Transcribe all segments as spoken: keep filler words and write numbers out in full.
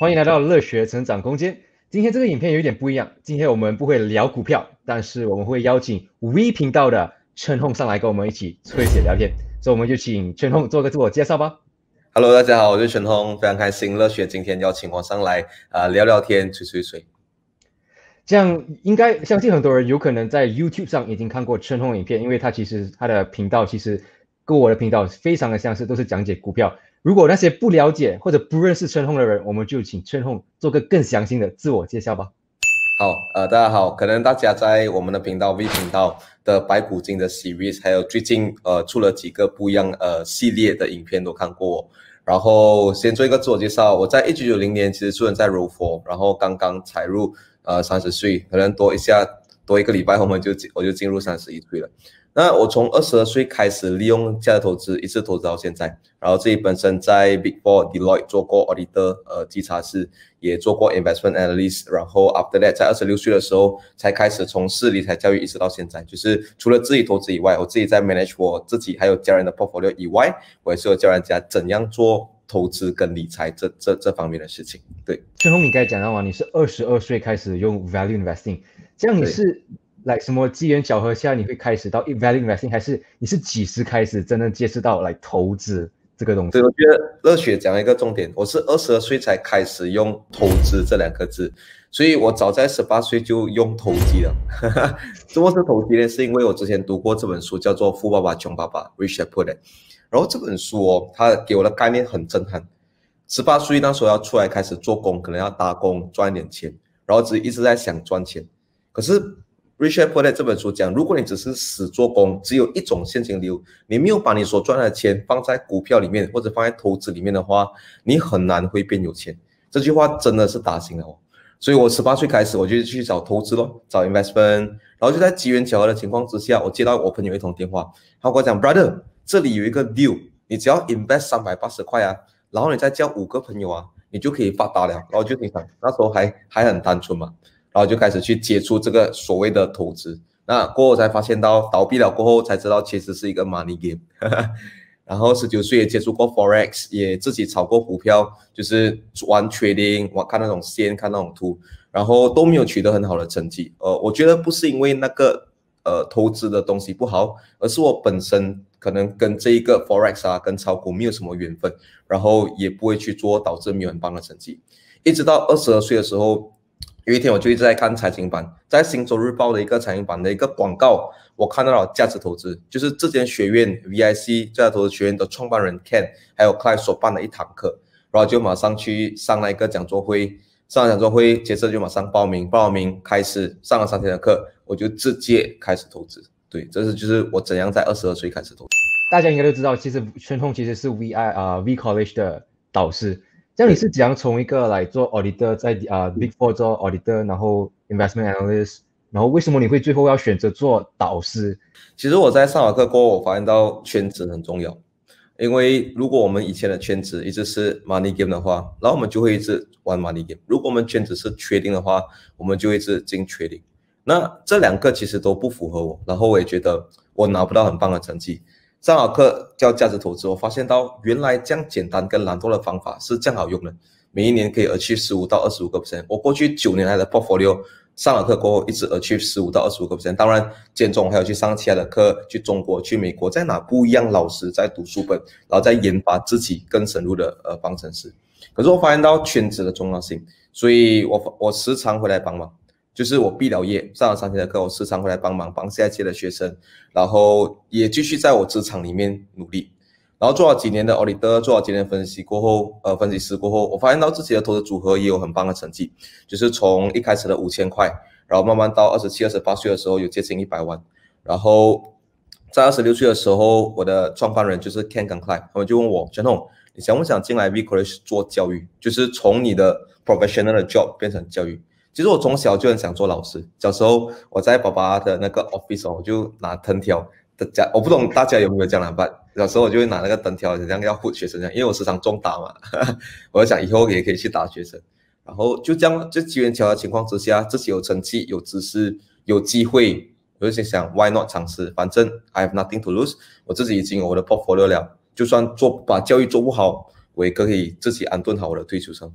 欢迎来到乐学成长空间。今天这个影片有一点不一样，今天我们不会聊股票，但是我们会邀请 V 频道的陈宏上来跟我们一起吹水聊天，所以我们就请陈宏做个自我介绍吧。 Hello， 大家好，我是陈宏，非常开心乐学今天邀请我上来啊、呃、聊聊天，吹吹水。 这样应该相信很多人有可能在 YouTube 上已经看过陈宏影片，因为他其实他的频道其实跟我的频道非常的相似，都是讲解股票。如果那些不了解或者不认识陈宏的人，我们就请陈宏做个更详细的自我介绍吧。 好，呃，大家好，可能大家在我们的频道 V 频道的白骨精的 series， 还有最近呃出了几个不一样呃系列的影片都看过。然后先做一个自我介绍，我在一九九零年其实出生在柔佛，然后刚刚踩入呃三十岁，可能多一下多一个礼拜后，我们就我就进入三十一岁了。那我从二十二岁开始利用价值投资，一直投资到现在。然后自己本身在 Big Four Deloitte 做过 auditor， 呃，稽查师，也做过 investment analyst。然后 after that， 在二十六岁的时候才开始从事理财教育，一直到现在。就是除了自己投资以外，我自己在 manage 我自己还有家人的 portfolio 以外，我也是有教人家怎样做投资跟理财这这这方面的事情。对， 陈宏，你刚才讲到嘛，你是二十二岁开始用 value investing， 这样你是来什么机缘巧合下你会开始到 value investing， 还是你是几时开始真正接触到来投资这个东西？ 对，我觉得乐学讲一个重点，我是二十二岁才开始用投资这两个字，所以我早在十八岁就用投机了。怎么是投机呢？是因为我之前读过这本书，叫做《富爸爸穷爸爸》（Rich Dad Poor Dad），然后这本书哦，它给我的概念很震撼。十八岁那时候要出来开始做工，可能要打工赚一点钱，然后只一直在想赚钱，可是Rich Dad Poor Dad 这本书讲，如果你只是死做工，只有一种现金流，你没有把你所赚的钱放在股票里面或者放在投资里面的话，你很难会变有钱。这句话真的是打醒了我，所以我十八岁开始我就去找投资咯，找 investment， 然后就在机缘巧合的情况之下，我接到我朋友一通电话，他跟我讲 brother， 这里有一个 deal， 你只要 invest 三百八十块啊，然后你再叫五个朋友啊，你就可以发达了。然后就你想那时候还还很单纯嘛。然后就开始去接触这个所谓的投资，那过后才发现到倒闭了过后才知道其实是一个 money game。然后十九岁也接触过 forex， 也自己炒过股票，就是玩 trading， 玩看那种线，看那种图，然后都没有取得很好的成绩。呃，我觉得不是因为那个呃投资的东西不好，而是我本身可能跟这一个 forex 啊，跟炒股没有什么缘分，然后也不会去做，导致没有很棒的成绩。一直到二十二岁的时候。有一天我就一直在看财经版，在新洲日报的一个财经版的一个广告，我看到了价值投资，就是这间学院 V I C 价值投资学院的创办人 Ken 还有 Clive 所办的一堂课，然后就马上去上了一个讲座会，上了讲座会，接着就马上报名，报名开始上了三天的课，我就直接开始投资。对，这是就是我怎样在二十二岁开始投资。 大家应该都知道，其实陈宏其实是 V I 啊、uh, V College 的导师。这样你是怎样从一个来做 auditor， 在啊、uh, Big Four 做 auditor， 然后 investment analyst， 然后为什么你会最后要选择做导师？ 其实我在上完课过后，我发现到圈子很重要，因为如果我们以前的圈子一直是 money game 的话，然后我们就会一直玩 money game；如果我们圈子是 trading 的话，我们就会一直进 trading。那这两个其实都不符合我，然后我也觉得我拿不到很棒的成绩。上好课叫价值投资，我发现到原来这样简单跟懒惰的方法是这样好用的，每一年可以 achieve 十五到二十五个 percent。我过去九年来的 portfolio 上了课过后一直 achieve 十五到二十五个 percent。当然，间中还有去上其他的课，去中国、去美国，在拿不一样老师在读书本，然后再研发自己更深入的呃方程式。可是我发现到圈子的重要性，所以我我时常回来帮忙。就是我毕了业上了三天的课，我时常回来帮忙，帮下一届的学生，然后也继续在我职场里面努力。然后做了几年的 auditor， 做了几年分析过后，呃，分析师过后，我发现到自己的投资组合也有很棒的成绩，就是从一开始的五千块，然后慢慢到二十七、二十八岁的时候有接近一百万。然后在二十六岁的时候，我的创办人就是 Ken 跟 Clive， 他们就问我，陈宏，你想不想进来 V College 做教育，就是从你的 professional 的 job 变成教育。其实我从小就很想做老师，小时候我在爸爸的那个 office 哦，我就拿藤条的家，我不懂大家有没有这样的办，小时候我就会拿那个藤条，这样要唬学生这样，因为我时常中打嘛，呵呵，我就想以后也可以去打学生，然后就这样，就机缘巧合的情况之下，自己有成绩、有知识、有机会，我就想 why not 尝试，反正 I have nothing to lose， 我自己已经有我的 portfolio 了，就算做把教育做不好，我也可以自己安顿好我的退休生活。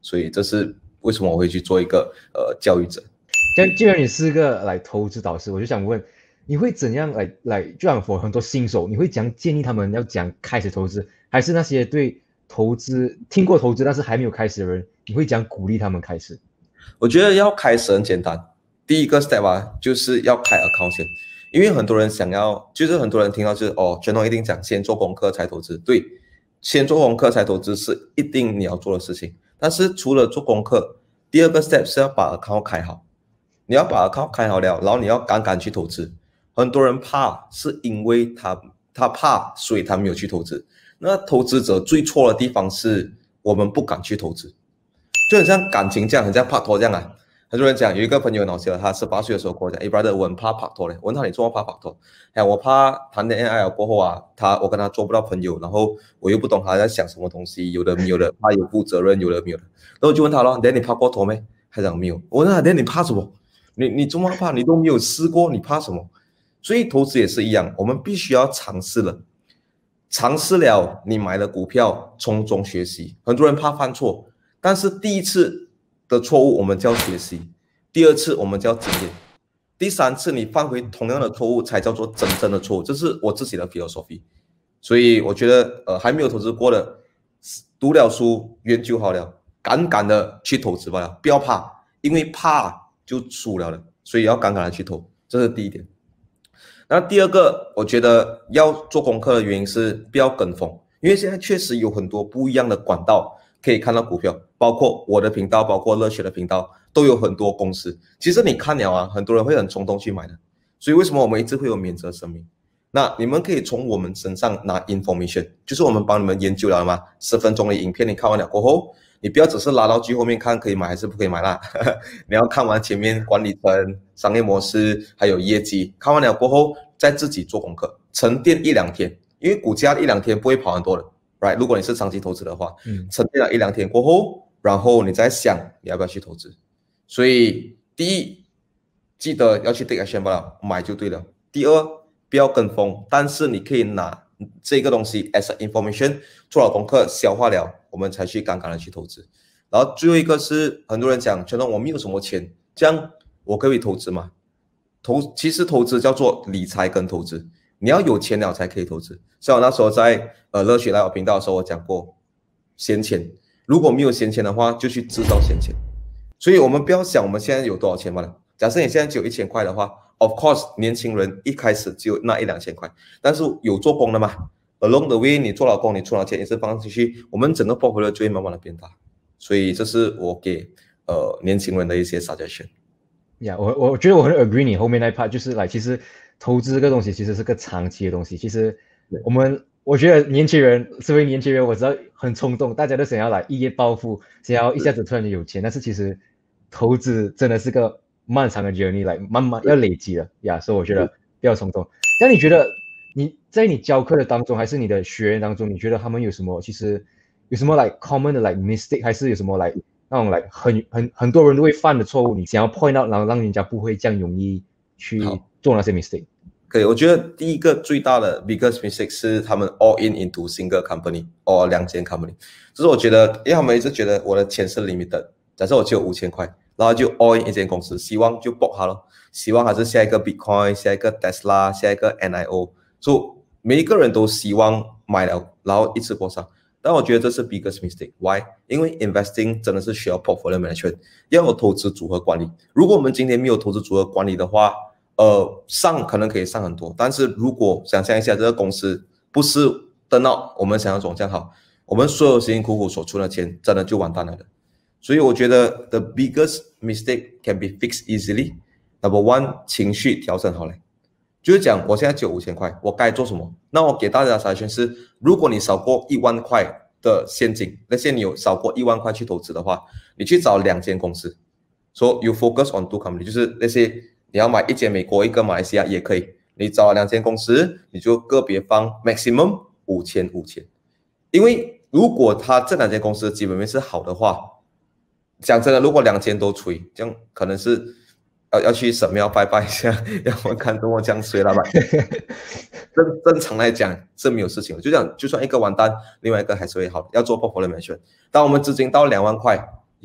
所以这是为什么我会去做一个呃教育者。 既既然你是个来投资导师，我就想问，你会怎样来来，就像我很多新手，你会怎样建议他们要怎样开始投资，还是那些对投资听过投资但是还没有开始的人，你会怎样鼓励他们开始？ 我觉得要开始很简单，第一个 step 啊，就是要开 account 先，因为很多人想要，就是很多人听到就是哦，全东一定讲先做功课才投资，对，先做功课才投资是一定你要做的事情，但是除了做功课，第二个 step 是要把 account 开好，你要把 account 开好了，然后你要敢敢去投资。很多人怕是因为他他怕，所以他没有去投资。那投资者最错的地方是我们不敢去投资，就很像感情这样，很像拍拖这样啊。很多人讲，有一个朋友很好笑，他十八岁的时候跟我讲，哎 brother， 我很怕拍拖嘞。我问他你做么怕拍拖？哎，我怕谈恋爱了过后啊，他我跟他做不到朋友，然后我又不懂他在想什么东西，有的没有的，他有负责任，有的没有的。然后我就问他咯，那你怕过头没？他讲没有。我问他，那你怕什么？你你怎么怕？你都没有试过，你怕什么？所以投资也是一样，我们必须要尝试了，尝试了，你买了股票，从中学习。很多人怕犯错，但是第一次的错误我们叫学习，第二次我们叫经验，第三次你犯回同样的错误才叫做真正的错误。这是我自己的 philosophy。所以我觉得，呃，还没有投资过的，读了书，研究好了，敢敢的去投资吧了，不要怕，因为怕就输了的，所以要敢敢的去投，这是第一点。那第二个，我觉得要做功课的原因是不要跟风，因为现在确实有很多不一样的管道可以看到股票，包括我的频道，包括乐学的频道，都有很多公司。其实你看了啊，很多人会很冲动去买的，所以为什么我们一直会有免责声明？那你们可以从我们身上拿 information， 就是我们帮你们研究了嘛，十分钟的影片你看完了过后，你不要只是拉到最后面看可以买还是不可以买啦，你要看完前面管理层、商业模式还有业绩，看完了过后再自己做功课，沉淀一两天，因为股价一两天不会跑很多的 ，right？ 如果你是长期投资的话，嗯，沉淀了一两天过后，然后你再想你要不要去投资。所以第一，记得要去 take action 吧，买就对了。第二，不要跟风，但是你可以拿这个东西 as a information， 做了功课消化了，我们才去敢敢的去投资。然后最后一个是很多人讲，觉得我没有什么钱，这样我可以投资吗？投其实投资叫做理财跟投资，你要有钱了才可以投资。像我那时候在呃乐学来我频道的时候，我讲过闲钱，如果没有闲钱的话，就去制造闲钱。所以我们不要想我们现在有多少钱罢了。假设你现在只有一千块的话 ，of course 年轻人一开始只有那一两千块，但是有做工的嘛 ，along the way 你做了工，你出了钱也是放进去，我们整个 portfolio 就会慢慢的变大。所以这是我给呃年轻人的一些 suggestion。 呀、yeah, 我我觉得我很 agree 你后面那一 part， 就是来其实投资这个东西其实是个长期的东西。其实我们我觉得年轻人，作为年轻人，我知道很冲动，大家都想要来一夜暴富，想要一下子突然就有钱，但是其实投资真的是个漫长的 journey， 来慢慢要累积的呀。所以我觉得不要冲动。那你觉得你在你教课的当中，还是你的学员当中，你觉得他们有什么其实有什么 like common 的 like mistake， 还是有什么 like那种 like 很很很多人都会犯的错误，你想要 point out， 然后让人家不会这样容易去做那些 mistake？ 可以，我觉得第一个最大的 biggest mistake 是他们 all in into single company or 两间 company。就是我觉得，因为他们一直觉得我的钱是 limited， 假设我只有五千块，然后就 all in 一间公司，希望就搏它咯，希望还是下一个 Bitcoin， 下一个 Tesla， 下一个 N I O， 所以每一个人都希望买了，然后一次过上。但我觉得这是 biggest mistake。Why？ 因为 investing 真的是需要 portfolio management， 要有投资组合管理。如果我们今天没有投资组合管理的话，呃，上可能可以上很多，但是如果想象一下这个公司不是等到我们想象中这样好，我们所有辛辛苦苦所出的钱真的就完蛋了的。所以我觉得 the biggest mistake can be fixed easily。Number one， 情绪调整好了，就是讲我现在只有五千块，我该做什么？那我给大家的 suggestion 是，如果你少过一万块的现金，那些你有少过一万块去投资的话，你去找两间公司。So you focus on two companies， 就是那些你要买一间美国，一个马来西亚也可以。你找了两间公司，你就个别放 maximum 五千五千。因为如果他这两间公司基本面是好的话，讲真的，如果两间都吹，这样可能是要要去神庙拜拜一下，要我看跟我这样吹了吧。正正常来讲是没有事情的，就这样，就算一个完蛋，另外一个还是会好的。要做 portfolio management。当我们资金到两万块，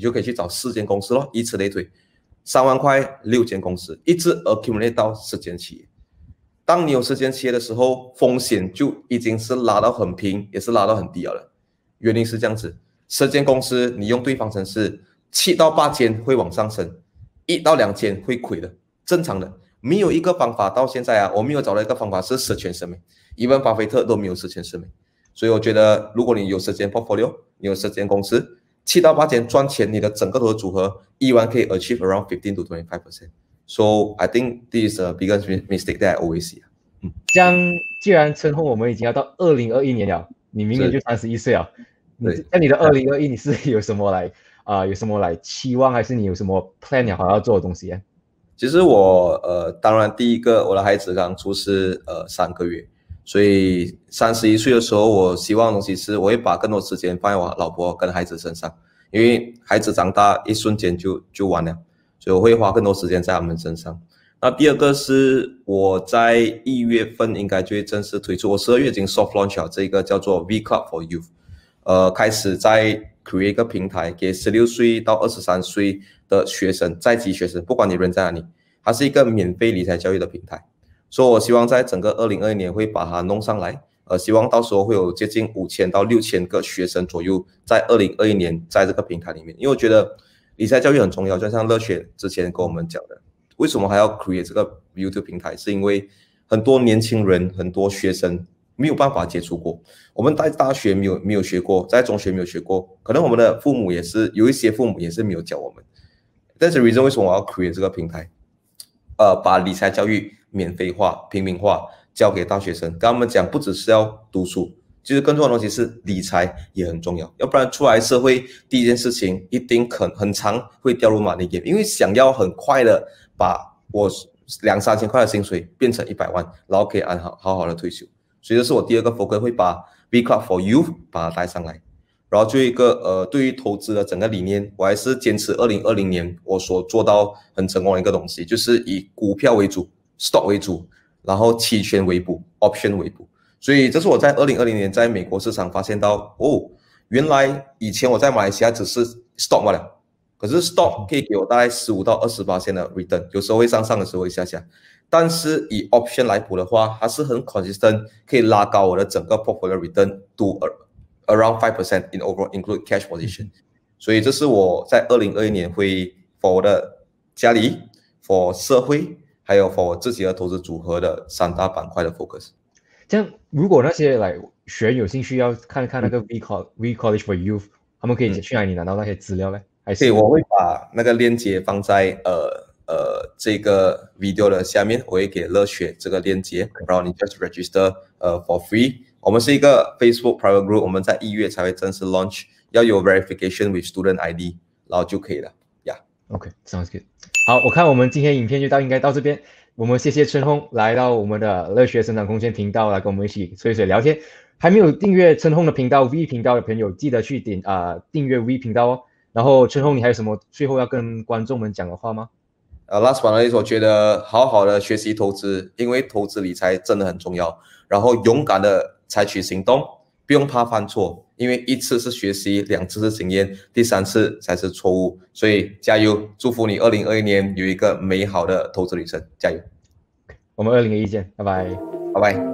你就可以去找四间公司咯，以此类推，三万块六间公司，一直 accumulate 到十间企业。当你有十间企业的时候，风险就已经是拉到很平，也是拉到很低了。原因是这样子，十间公司你用对方程式，七到八间会往上升，一到两间会亏的，正常的。没有一个方法到现在啊，我没有找到一个方法是十全十美，伊文巴菲特都没有十全十美。所以我觉得，如果你有十间 portfolio， 你有十间公司，七到八间赚钱，你的整个投资组合依然可以 achieve around fifteen to twenty-five percent。So I think this is a biggest mistake that I always see。 嗯，这样既然陈宏我们已经要到二零二一年了，你明年就三十一岁了，你在你的二零二一你是有什么来啊、呃、有什么来期望，还是你有什么 plan 了好要做的东西啊？ 其实我呃，当然第一个我的孩子刚出世呃三个月，所以三十一岁的时候，我希望的东西是我会把更多时间放在我老婆跟孩子身上，因为孩子长大一瞬间就就完了，所以我会花更多时间在他们身上。那第二个是我在一月份应该就会正式推出，我十二月已经 soft launch 了这个叫做 V Club for Youth， 呃，开始在 create 一个平台给十六岁到二十三岁的学生，在籍学生，不管你人在哪里，它是一个免费理财教育的平台，所以我希望在整个二零二一年会把它弄上来，呃，希望到时候会有接近五千到六千个学生左右在二零二一年在这个平台里面，因为我觉得理财教育很重要，就像乐雪之前跟我们讲的。为什么还要 create 这个 YouTube 平台？是因为很多年轻人、很多学生没有办法接触过。我们在大学没有没有学过，在中学没有学过，可能我们的父母也是有一些父母也是没有教我们。但是 reason 为什么我要 create 这个平台？呃，把理财教育免费化、平民化，教给大学生，跟他们讲，不只是要读书，其实更重要的东西是理财也很重要，要不然出来社会第一件事情一定很很常会掉入 money game， 因为想要很快的把我两三千块的薪水变成一百万，然后可以安好好好的退休，所以这是我第二个 focus， 会把 V Club for Youth 把它带上来。然后最后一个呃，对于投资的整个理念，我还是坚持二零二零年我所做到很成功的一个东西，就是以股票为主 ，stock 为主，然后期权为补 ，option 为补。所以这是我在二零二零年在美国市场发现到，哦，原来以前我在马来西亚只是 stock 罢了，可是 stock 可以给我大概十五到二十%的 return， 有时候会上上，有时候会下下。但是以 option 来补的话，它是很 consistent， 可以拉高我的整个 portfolio return to around five percent in overall include cash position。所以这是我在二零二一年会 for 我的家里 for 社会还有 for 我自己的投资组合的三大板块的 focus。 这样，如果那些来学员有兴趣要看看那个 V College V College for Youth， 他们可以去哪里拿到那些资料呢？还是？ 对，我会把那个链接放在呃呃这个 video 的下面，我会给乐雪这个链接，然后你 just register 呃 for free。我们是一个 Facebook private group， 我们在一月才会正式 launch， 要有 verification with student I D， 然后就可以了。呀、yeah. OK， sounds good。好，我看我们今天影片就到应该到这边。我们谢谢陈宏来到我们的乐学生长空间频道来跟我们一起吹水聊天。还没有订阅陈宏的频道 V 频道的朋友，记得去点啊、呃、订阅 V 频道哦。然后陈宏，你还有什么最后要跟观众们讲的话吗？ 呃、uh, ，last but not least， 我觉得好好的学习投资，因为投资理财真的很重要。然后勇敢的采取行动，不用怕犯错，因为一次是学习，两次是经验，第三次才是错误。所以加油，祝福你二零二一年有一个美好的投资旅程，加油！ 我们二零二一见，拜拜， 拜拜。